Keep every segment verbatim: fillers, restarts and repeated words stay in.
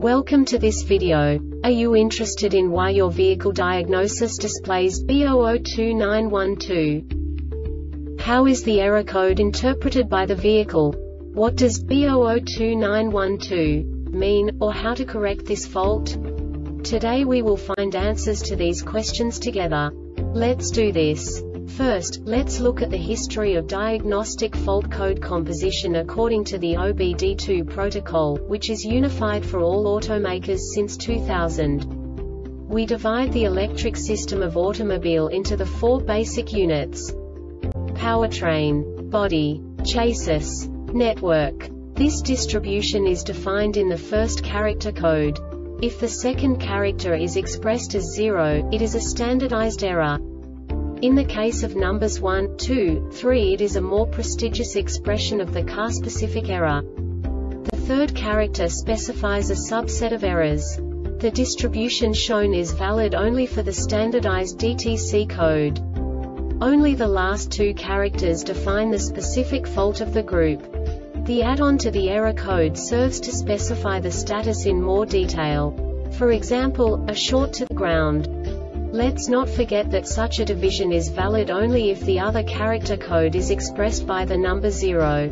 Welcome to this video. Are you interested in why your vehicle diagnosis displays B zero zero two nine one two? How is the error code interpreted by the vehicle? What does B zero zero two nine one two mean, or how to correct this fault? Today we will find answers to these questions together. Let's do this. First, let's look at the history of diagnostic fault code composition according to the O B D two protocol, which is unified for all automakers since two thousand. We divide the electric system of automobile into the four basic units: powertrain, body, chassis, network. This distribution is defined in the first character code. If the second character is expressed as zero, it is a standardized error. In the case of numbers one, two, three, it is a more prestigious expression of the car-specific error. The third character specifies a subset of errors. The distribution shown is valid only for the standardized D T C code. Only the last two characters define the specific fault of the group. The add-on to the error code serves to specify the status in more detail. For example, a short to the ground. Let's not forget that such a division is valid only if the other character code is expressed by the number zero.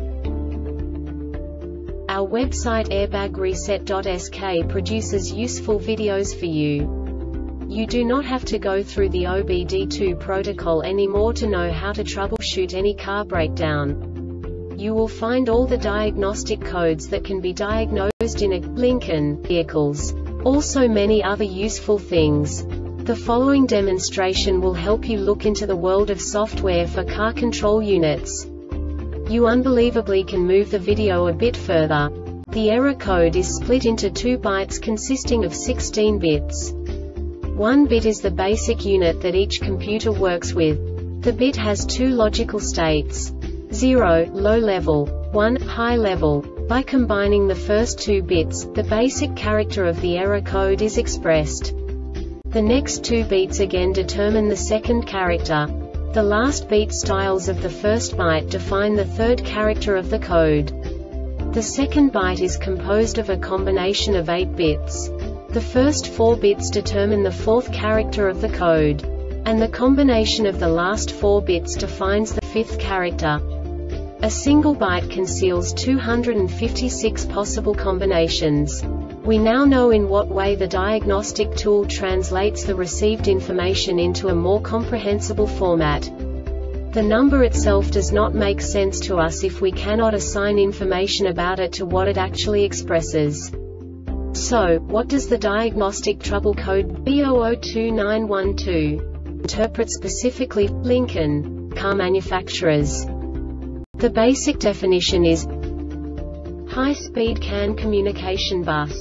Our website airbag reset dot S K produces useful videos for you. You do not have to go through the O B D two protocol anymore to know how to troubleshoot any car breakdown. You will find all the diagnostic codes that can be diagnosed in a Lincoln vehicles. Also many other useful things. The following demonstration will help you look into the world of software for car control units. You unbelievably can move the video a bit further. The error code is split into two bytes consisting of sixteen bits. One bit is the basic unit that each computer works with. The bit has two logical states: zero, low level, one, high level. By combining the first two bits, the basic character of the error code is expressed. The next two beats again determine the second character. The last beat styles of the first byte define the third character of the code. The second byte is composed of a combination of eight bits. The first four bits determine the fourth character of the code. And the combination of the last four bits defines the fifth character. A single byte conceals two hundred fifty-six possible combinations. We now know in what way the diagnostic tool translates the received information into a more comprehensible format. The number itself does not make sense to us if we cannot assign information about it to what it actually expresses. So, what does the diagnostic trouble code B zero zero two nine one two interpret specifically for Lincoln car manufacturers? The basic definition is high-speed C A N communication bus.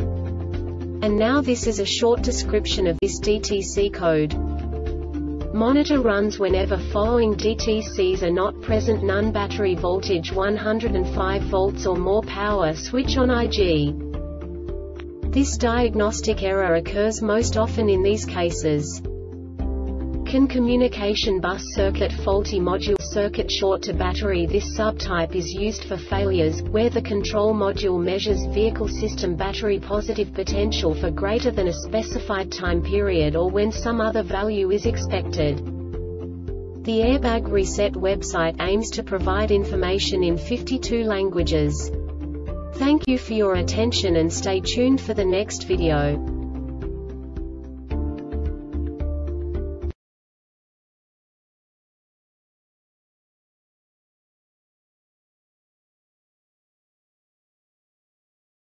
And now this is a short description of this D T C code. Monitor runs whenever following D T Cs are not present: none, battery voltage one hundred five volts or more, power switch on I G. This diagnostic error occurs most often in these cases: C A N communication bus circuit faulty, module circuit short to battery. This subtype is used for failures where the control module measures vehicle system battery positive potential for greater than a specified time period, or when some other value is expected. The Airbag Reset website aims to provide information in fifty-two languages. Thank you for your attention and stay tuned for the next video.